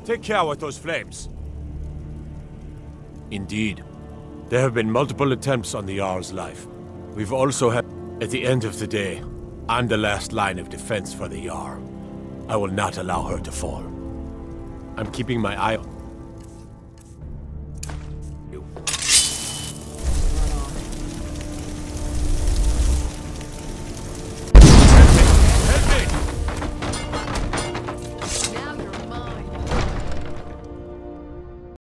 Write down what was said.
Take care with those flames. Indeed. There have been multiple attempts on the Jarl's life. We've also had... At the end of the day, I'm the last line of defense for the Jarl. I will not allow her to fall. I'm keeping my eye on...